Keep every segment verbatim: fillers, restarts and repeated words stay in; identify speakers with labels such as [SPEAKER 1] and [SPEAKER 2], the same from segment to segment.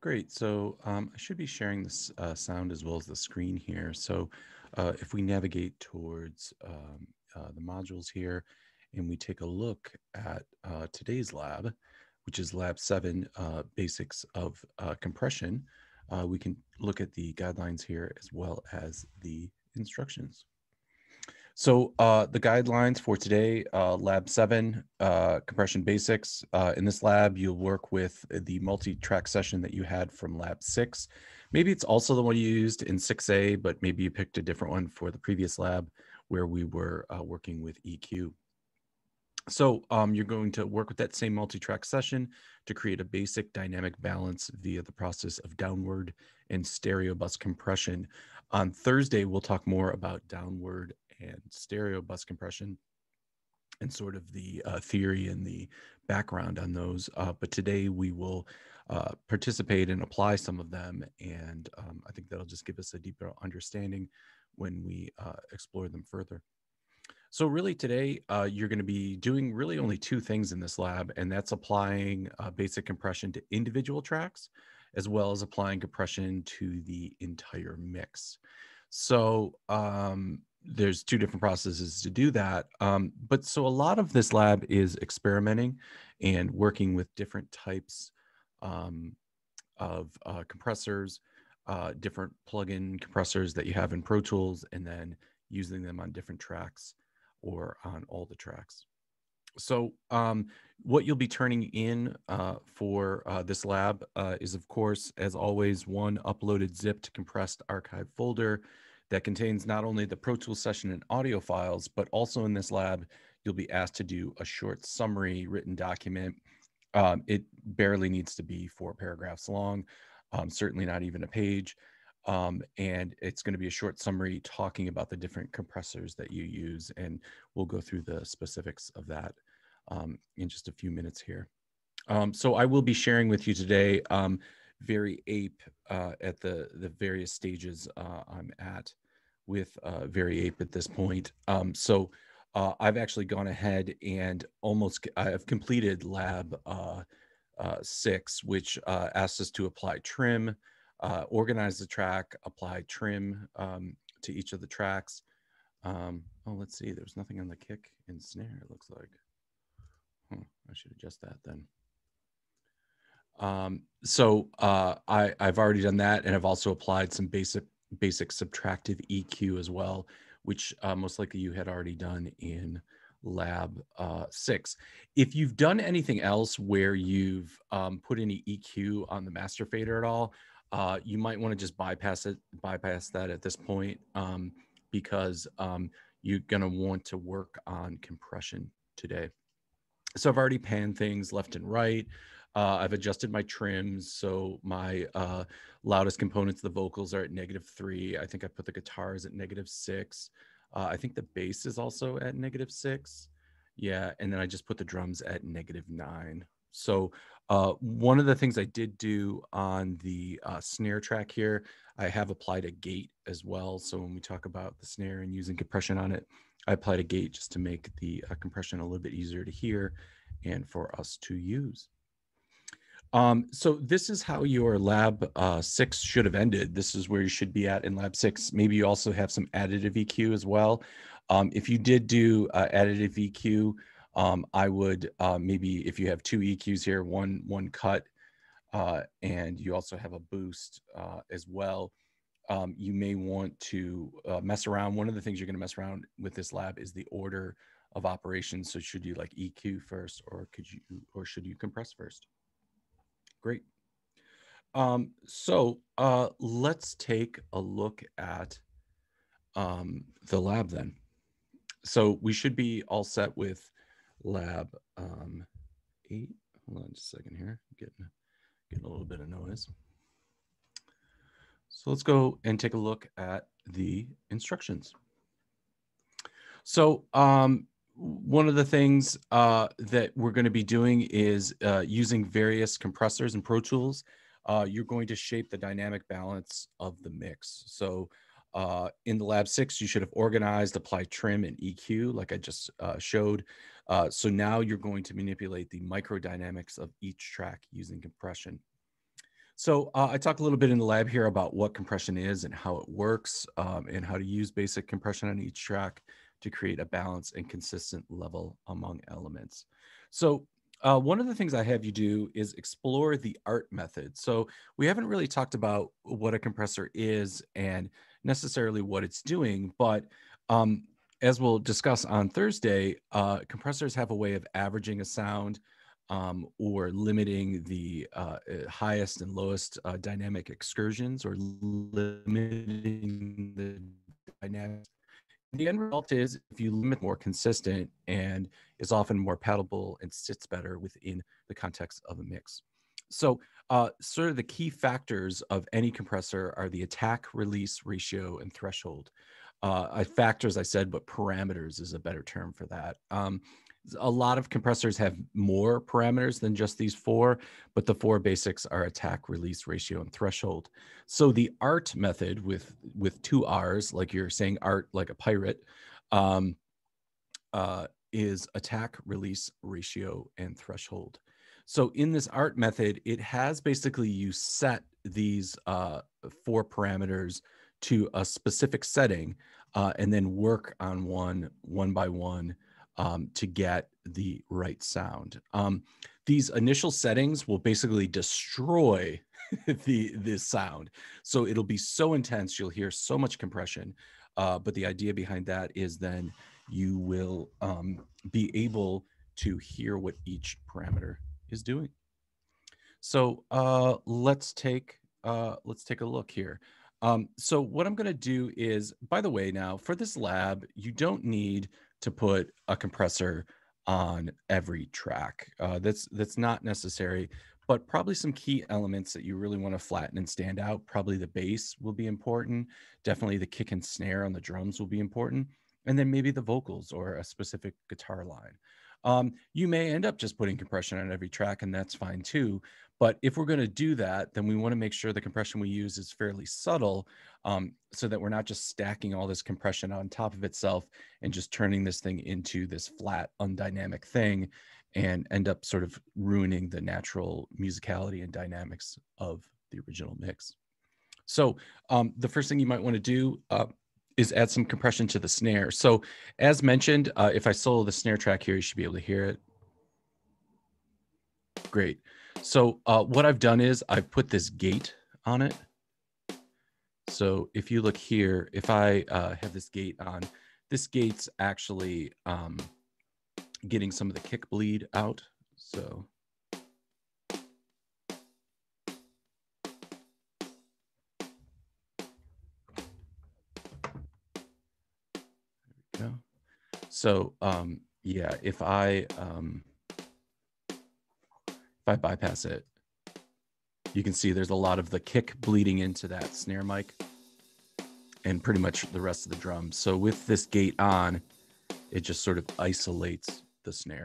[SPEAKER 1] Great. So um, I should be sharing this uh, sound as well as the screen here. So uh, if we navigate towards um, uh, the modules here and we take a look at uh, today's lab, which is Lab seven, uh, Basics of uh, Compression, uh, we can look at the guidelines here as well as the instructions. So uh, the guidelines for today, uh, Lab seven, uh, Compression Basics. Uh, in this lab, you'll work with the multi-track session that you had from Lab six. Maybe it's also the one you used in six A, but maybe you picked a different one for the previous lab where we were uh, working with E Q. So um, you're going to work with that same multi-track session to create a basic dynamic balance via the process of downward and stereo bus compression. On Thursday, we'll talk more about downward and stereo bus compression and sort of the uh, theory and the background on those. Uh, but today we will uh, participate and apply some of them. And um, I think that'll just give us a deeper understanding when we uh, explore them further. So really today, uh, you're going to be doing really only two things in this lab, and that's applying uh, basic compression to individual tracks, as well as applying compression to the entire mix. So um, there's two different processes to do that. Um, but so a lot of this lab is experimenting and working with different types um, of uh, compressors, uh, different plugin compressors that you have in Pro Tools, and then using them on different tracks or on all the tracks. So um, what you'll be turning in uh, for uh, this lab uh, is, of course, as always, one uploaded zipped compressed archive folder that contains not only the Pro Tools session and audio files, but also in this lab, you'll be asked to do a short summary written document. Um, it barely needs to be four paragraphs long, um, certainly not even a page. Um, and it's going to be a short summary talking about the different compressors that you use. And we'll go through the specifics of that um, in just a few minutes here. Um, so I will be sharing with you today um, Very Ape uh, at the, the various stages uh, I'm at with uh, Very Ape at this point. Um, so uh, I've actually gone ahead and almost I've completed lab uh, uh, six, which uh, asks us to apply trim, uh, organize the track, apply trim um, to each of the tracks. Um, oh, let's see. There's nothing on the kick and snare, it looks like. Hmm, I should adjust that then. Um, so uh, I, I've already done that, and I've also applied some basic basic subtractive E Q as well, which uh, most likely you had already done in lab uh, six. If you've done anything else where you've um, put any E Q on the master fader at all, uh, you might want to just bypass it, bypass that at this point, um, because um, you're going to want to work on compression today. So I've already panned things left and right. Uh, I've adjusted my trims. So my uh, loudest components, the vocals, are at negative three. I think I put the guitars at negative six. Uh, I think the bass is also at negative six. Yeah. And then I just put the drums at negative nine. So uh, one of the things I did do on the uh, snare track here, I have applied a gate as well. So when we talk about the snare and using compression on it, I applied a gate just to make the uh, compression a little bit easier to hear and for us to use. Um, so this is how your lab uh, six should have ended. This is where you should be at in lab six. Maybe you also have some additive E Q as well. Um, if you did do uh, additive E Q, um, I would uh, maybe if you have two E Qs here, one one cut, uh, and you also have a boost uh, as well. Um, you may want to uh, mess around. One of the things you're going to mess around with this lab is the order of operations. So should you like E Q first, or could you, or should you compress first? Great. Um, so uh, let's take a look at um, the lab then. So we should be all set with lab um, eight. Hold on just a second here. Getting, getting a little bit of noise. So let's go and take a look at the instructions. So um, one of the things uh, that we're going to be doing is uh, using various compressors and Pro Tools. Uh, you're going to shape the dynamic balance of the mix. So uh, in the lab six, you should have organized, applied trim and E Q like I just uh, showed. Uh, so now you're going to manipulate the microdynamics of each track using compression. So uh, I talked a little bit in the lab here about what compression is and how it works, um, and how to use basic compression on each track to create a balanced and consistent level among elements. So uh, one of the things I have you do is explore the A R T method. So we haven't really talked about what a compressor is and necessarily what it's doing, but um, as we'll discuss on Thursday, uh, compressors have a way of averaging a sound, um, or limiting the uh, uh, highest and lowest uh, dynamic excursions, or limiting the dynamics. The end result is, if you limit, more consistent and is often more palatable and sits better within the context of a mix. So uh, sort of the key factors of any compressor are the attack, release, ratio, and threshold. Uh, I- factors, I said, but parameters is a better term for that. Um, a lot of compressors have more parameters than just these four, but the four basics are attack, release, ratio, and threshold. So the A R T method, with with two R's, like you're saying art like a pirate, um, uh, is attack, release, ratio, and threshold. So in this A R T method, it has basically, you set these uh, four parameters to a specific setting, uh, and then work on one one by one, um, to get the right sound. Um, these initial settings will basically destroy the the sound. So it'll be so intense, you'll hear so much compression. Uh, but the idea behind that is then you will um, be able to hear what each parameter is doing. So uh, let's take uh, let's take a look here. Um, so what I'm going to do is, by the way, now for this lab, you don't need to put a compressor on every track. Uh, that's that's not necessary, but probably some key elements that you really want to flatten and stand out. Probably the bass will be important. Definitely the kick and snare on the drums will be important, and then maybe the vocals or a specific guitar line. Um, you may end up just putting compression on every track, and that's fine too. But if we're going to do that, then we want to make sure the compression we use is fairly subtle, um, so that we're not just stacking all this compression on top of itself and just turning this thing into this flat, undynamic thing, and end up sort of ruining the natural musicality and dynamics of the original mix. So um, the first thing you might want to do uh, is add some compression to the snare. So as mentioned, uh, if I solo the snare track here, you should be able to hear it. Great. So uh, what I've done is I've put this gate on it. So if you look here, if I uh, have this gate on, this gate's actually um, getting some of the kick bleed out. So there we go. So um, yeah, if I um, if I bypass it, you can see there's a lot of the kick bleeding into that snare mic and pretty much the rest of the drum. So with this gate on, it just sort of isolates the snare.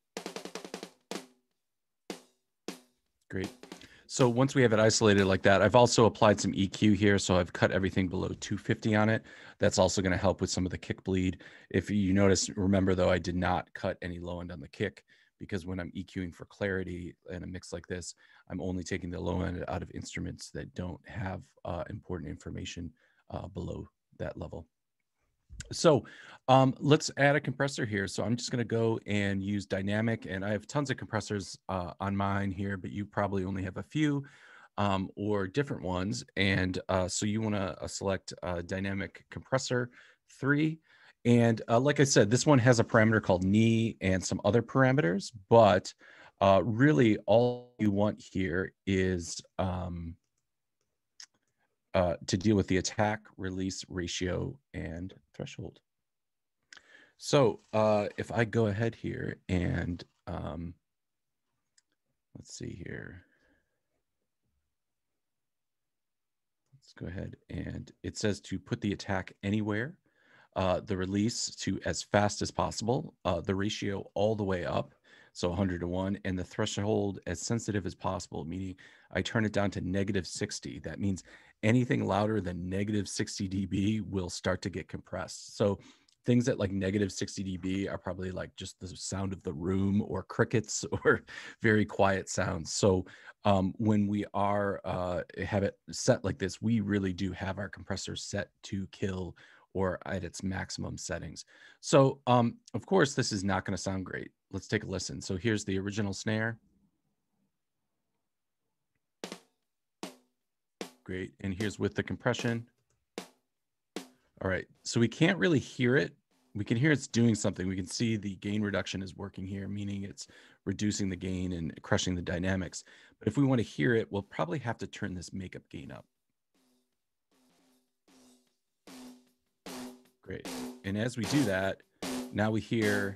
[SPEAKER 1] Great. So once we have it isolated like that, I've also applied some E Q here. So I've cut everything below two fifty on it. That's also going to help with some of the kick bleed. If you notice, remember though, I did not cut any low end on the kick, because when I'm EQing for clarity in a mix like this, I'm only taking the low end out of instruments that don't have uh, important information uh, below that level. So um, let's add a compressor here. So I'm just going to go and use dynamic, and I have tons of compressors uh, on mine here, but you probably only have a few um, or different ones. And uh, so you want to uh, select uh, dynamic compressor three. And uh, like I said, this one has a parameter called knee and some other parameters, but uh, really all you want here is um, uh, to deal with the attack, release, ratio, and threshold. So uh, if I go ahead here and um, let's see here. Let's go ahead, and it says to put the attack anywhere, uh, the release to as fast as possible, uh, the ratio all the way up, so one hundred to one, and the threshold as sensitive as possible, meaning I turn it down to negative sixty. That means anything louder than negative sixty dB will start to get compressed. So things at like negative sixty D B are probably like just the sound of the room or crickets or very quiet sounds. So um, when we are uh, have it set like this, we really do have our compressor set to kill or at its maximum settings. So um, of course, this is not going to sound great. Let's take a listen. So here's the original snare. Great. And here's with the compression. All right. So we can't really hear it. We can hear it's doing something. We can see the gain reduction is working here, meaning it's reducing the gain and crushing the dynamics. But if we want to hear it, we'll probably have to turn this makeup gain up. Great. And as we do that, now we hear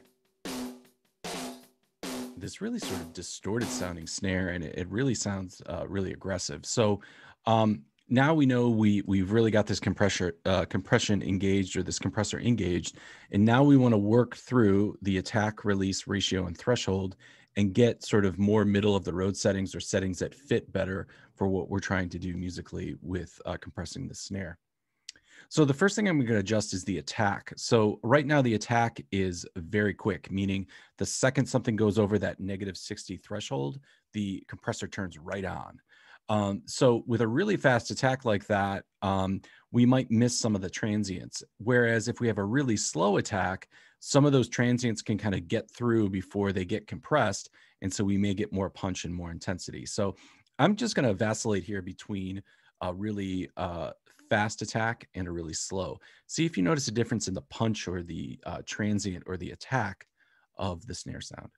[SPEAKER 1] this really sort of distorted sounding snare, and it, it really sounds uh, really aggressive. So um, now we know we, we've really got this compressor uh, compression engaged, or this compressor engaged. And now we want to work through the attack, release, ratio, and threshold and get sort of more middle of the road settings, or settings that fit better for what we're trying to do musically with uh, compressing the snare. So the first thing I'm going to adjust is the attack. So right now the attack is very quick, meaning the second something goes over that negative sixty threshold, the compressor turns right on. Um, so with a really fast attack like that, um, we might miss some of the transients. Whereas if we have a really slow attack, some of those transients can kind of get through before they get compressed. And so we may get more punch and more intensity. So I'm just going to vacillate here between a really uh, fast attack and a really slow. See if you notice a difference in the punch or the uh, transient or the attack of the snare sound.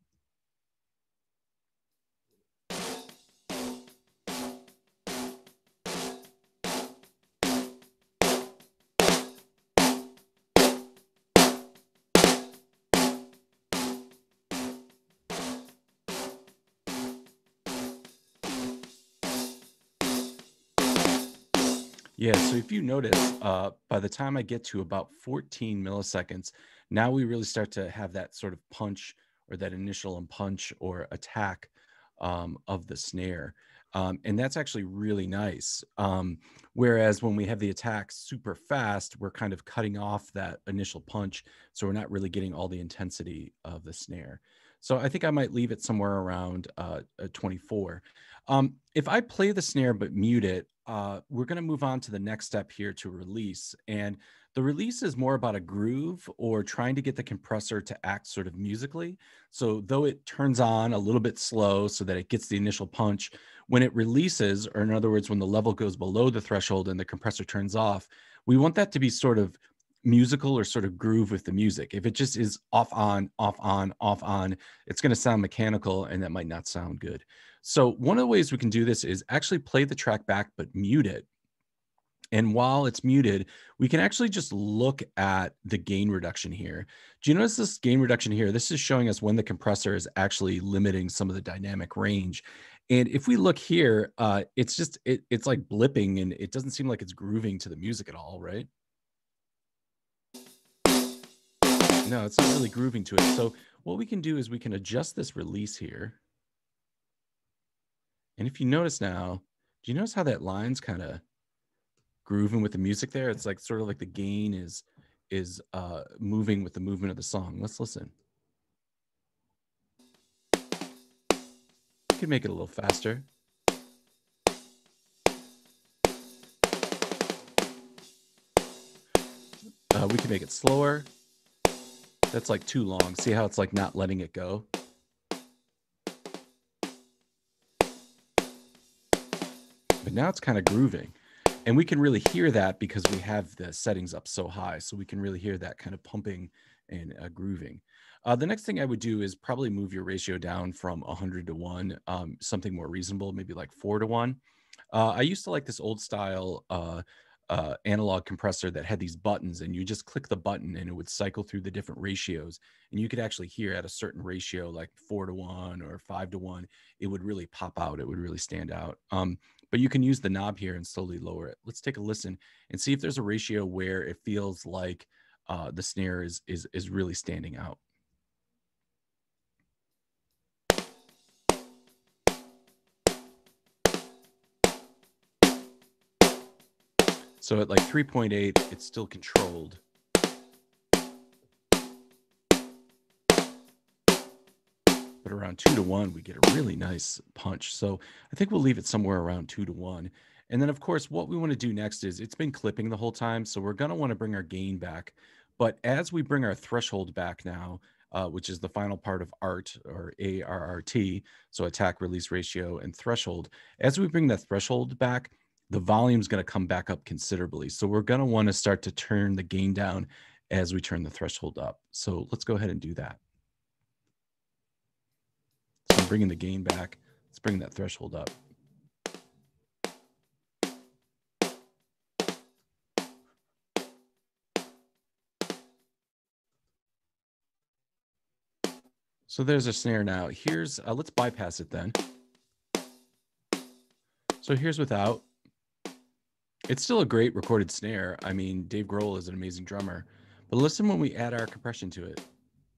[SPEAKER 1] Yeah, so if you notice, uh, by the time I get to about fourteen milliseconds, now we really start to have that sort of punch, or that initial punch or attack um, of the snare. Um, and that's actually really nice. Um, whereas when we have the attack super fast, we're kind of cutting off that initial punch. So we're not really getting all the intensity of the snare. So I think I might leave it somewhere around uh, uh, twenty-four. Um, if I play the snare but mute it, uh, we're going to move on to the next step here, to release. And the release is more about a groove, or trying to get the compressor to act sort of musically. So though it turns on a little bit slow so that it gets the initial punch, when it releases, or in other words, when the level goes below the threshold and the compressor turns off, we want that to be sort of musical, or sort of groove with the music. If it just is off on, off on, off on, it's going to sound mechanical, and that might not sound good. So one of the ways we can do this is actually play the track back, but mute it. And while it's muted, we can actually just look at the gain reduction here. Do you notice this gain reduction here? This is showing us when the compressor is actually limiting some of the dynamic range. And if we look here, uh, it's just, it, it's like blipping, and it doesn't seem like it's grooving to the music at all, right? No, it's not really grooving to it. So what we can do is we can adjust this release here. And if you notice now, do you notice how that line's kind of grooving with the music there? It's like sort of like the gain is is uh, moving with the movement of the song. Let's listen. You can make it a little faster. Uh, we can make it slower. That's like too long. See how it's like not letting it go? But now it's kind of grooving. And we can really hear that because we have the settings up so high. So we can really hear that kind of pumping and uh, grooving. Uh, the next thing I would do is probably move your ratio down from one hundred to one, um, something more reasonable, maybe like four to one. Uh, I used to like this old style uh, uh, analog compressor that had these buttons, and you just click the button and it would cycle through the different ratios. And you could actually hear at a certain ratio, like four to one or five to one, it would really pop out. It would really stand out. Um, but you can use the knob here and slowly lower it. Let's take a listen and see if there's a ratio where it feels like uh, the snare is, is, is really standing out. So at like three point eight, it's still controlled. but around two to one, we get a really nice punch. So I think we'll leave it somewhere around two to one. And then of course, what we want to do next is it's been clipping the whole time. So we're going to want to bring our gain back. But as we bring our threshold back now, uh, which is the final part of A R T or A R R T, so attack, release ratio, and threshold, as we bring that threshold back, the volume is going to come back up considerably. So we're going to want to start to turn the gain down as we turn the threshold up. So let's go ahead and do that. So I'm bringing the gain back. Let's bring that threshold up. So there's a snare now. Here's, uh, let's bypass it then. So here's without. It's still a great recorded snare. I mean, Dave Grohl is an amazing drummer. But listen when we add our compression to it.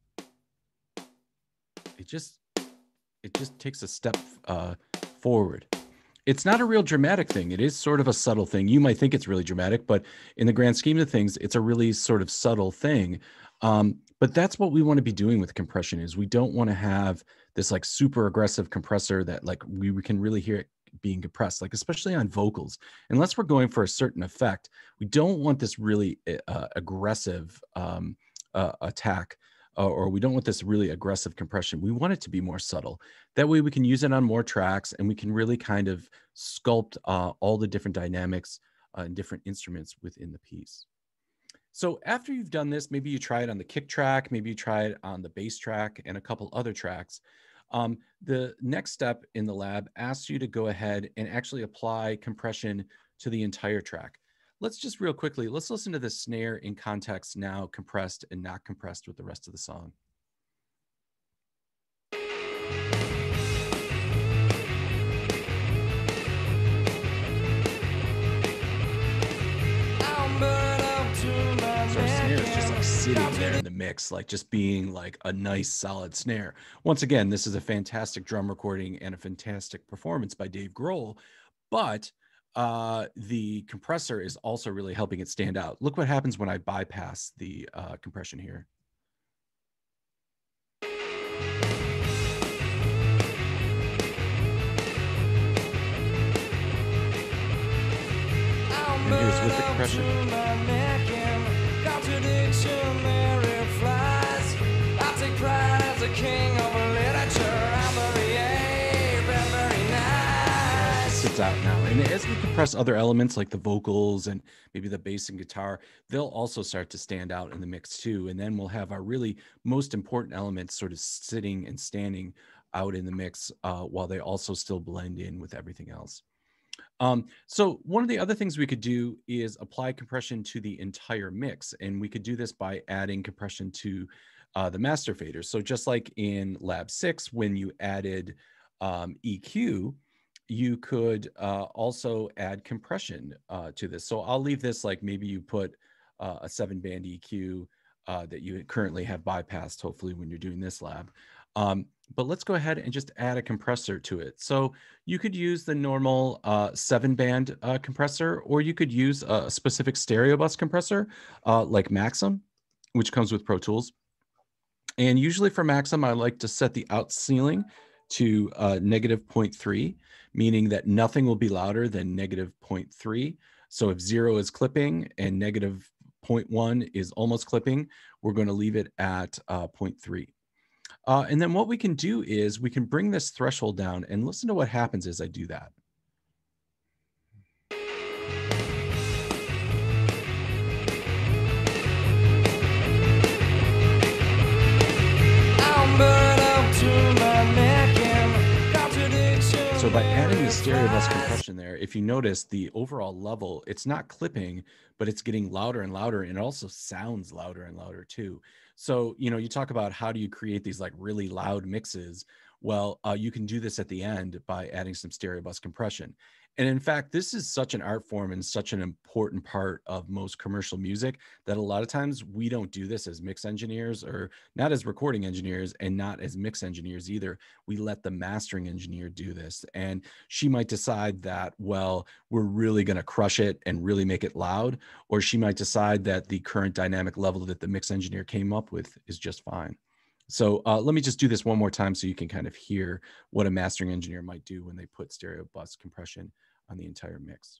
[SPEAKER 1] It just, it just takes a step uh, forward. It's not a real dramatic thing. It is sort of a subtle thing. You might think it's really dramatic, but in the grand scheme of things, it's a really sort of subtle thing. Um, but that's what we want to be doing with compression is we don't want to have this like super aggressive compressor that like we, we can really hear it being compressed, like especially on vocals. Unless we're going for a certain effect, we don't want this really uh, aggressive um, uh, attack. Uh, or we don't want this really aggressive compression. We want it to be more subtle. That way we can use it on more tracks and we can really kind of sculpt uh, all the different dynamics uh, and different instruments within the piece. So after you've done this, maybe you try it on the kick track, maybe you try it on the bass track and a couple other tracks. Um, the next step in the lab asks you to go ahead and actually apply compression to the entire track. Let's just real quickly, let's listen to the snare in context now, compressed and not compressed with the rest of the song. So our snare is just like sitting there in the mix, like just being like a nice solid snare. Once again, this is a fantastic drum recording and a fantastic performance by Dave Grohl, but Uh, the compressor is also really helping it stand out. Look what happens when I bypass the uh, compression here. And here's with the compression. Sits out now, and as we compress other elements like the vocals and maybe the bass and guitar, they'll also start to stand out in the mix too. And then we'll have our really most important elements sort of sitting and standing out in the mix uh, while they also still blend in with everything else. Um, so one of the other things we could do is apply compression to the entire mix, and we could do this by adding compression to uh, the master faders. So just like in Lab six, when you added um, E Q, you could uh, also add compression uh, to this. So I'll leave this like maybe you put uh, a seven band E Q uh, that you currently have bypassed, hopefully when you're doing this lab. Um, but let's go ahead and just add a compressor to it. So you could use the normal uh, seven band uh, compressor, or you could use a specific stereo bus compressor uh, like Maxim, which comes with Pro Tools. And usually for Maxim, I like to set the out ceiling to uh, negative zero point three, meaning that nothing will be louder than negative zero point three. So if zero is clipping and negative zero point one is almost clipping, we're going to leave it at uh, zero point three. Uh, and then what we can do is we can bring this threshold down and listen to what happens as I do that. So by adding the stereo bus compression there, if you notice the overall level, it's not clipping, but it's getting louder and louder, and it also sounds louder and louder too. So, you know, you talk about how do you create these like really loud mixes? Well, uh, you can do this at the end by adding some stereo bus compression. And in fact, this is such an art form and such an important part of most commercial music that a lot of times we don't do this as mix engineers, or not as recording engineers, and not as mix engineers either. We let the mastering engineer do this. And she might decide that, well, we're really going to crush it and really make it loud. Or she might decide that the current dynamic level that the mix engineer came up with is just fine. So uh, let me just do this one more time so you can kind of hear what a mastering engineer might do when they put stereo bus compression on the entire mix.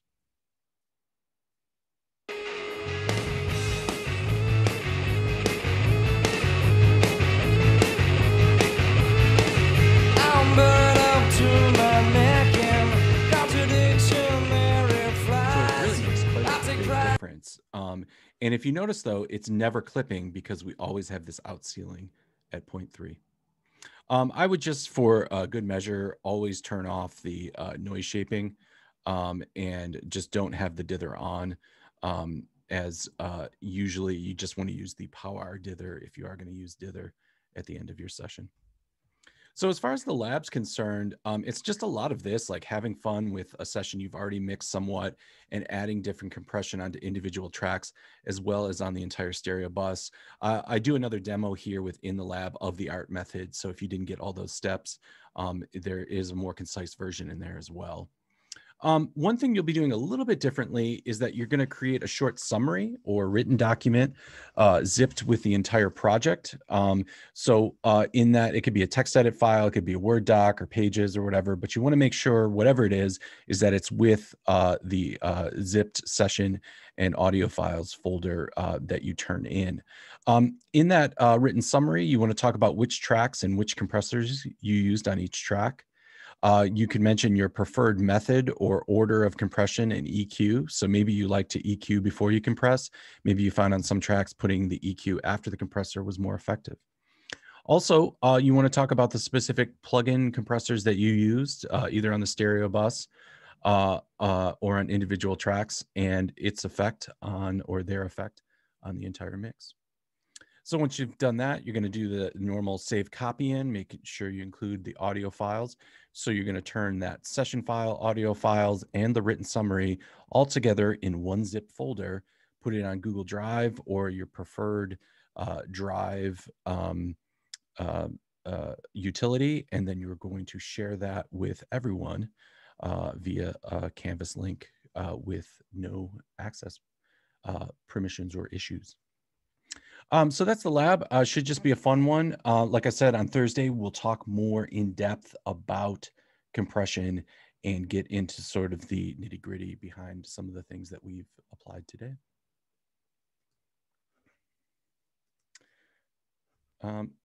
[SPEAKER 1] Difference. Um, and if you notice, though, it's never clipping because we always have this out ceiling at zero point three. Um, I would just, for a good measure, always turn off the uh, noise shaping um, and just don't have the dither on, um, as uh, usually you just want to use the power dither if you are going to use dither at the end of your session. So as far as the lab's concerned, um, it's just a lot of this, like having fun with a session you've already mixed somewhat and adding different compression onto individual tracks, as well as on the entire stereo bus. Uh, I do another demo here within the lab of the A R T method. So if you didn't get all those steps, um, there is a more concise version in there as well. Um, one thing you'll be doing a little bit differently is that you're going to create a short summary or written document uh, zipped with the entire project. Um, so uh, in that, it could be a text edit file, it could be a Word doc or pages or whatever, but you want to make sure whatever it is, is that it's with uh, the uh, zipped session and audio files folder uh, that you turn in. Um, in that uh, written summary, you want to talk about which tracks and which compressors you used on each track. Uh, you can mention your preferred method or order of compression and E Q. So maybe you like to E Q before you compress. Maybe you found on some tracks putting the E Q after the compressor was more effective. Also, uh, you want to talk about the specific plugin compressors that you used, uh, either on the stereo bus uh, uh, or on individual tracks, and its effect on, or their effect on the entire mix. So once you've done that, you're going to do the normal save copy in, making sure you include the audio files. So you're going to turn that session file, audio files, and the written summary all together in one zip folder, put it on Google Drive or your preferred uh, Drive um, uh, uh, utility. And then you're going to share that with everyone uh, via a Canvas link uh, with no access uh, permissions or issues. Um, so that's the lab. Uh, should just be a fun one. Uh, like I said, on Thursday, we'll talk more in depth about compression and get into sort of the nitty gritty behind some of the things that we've applied today. Um,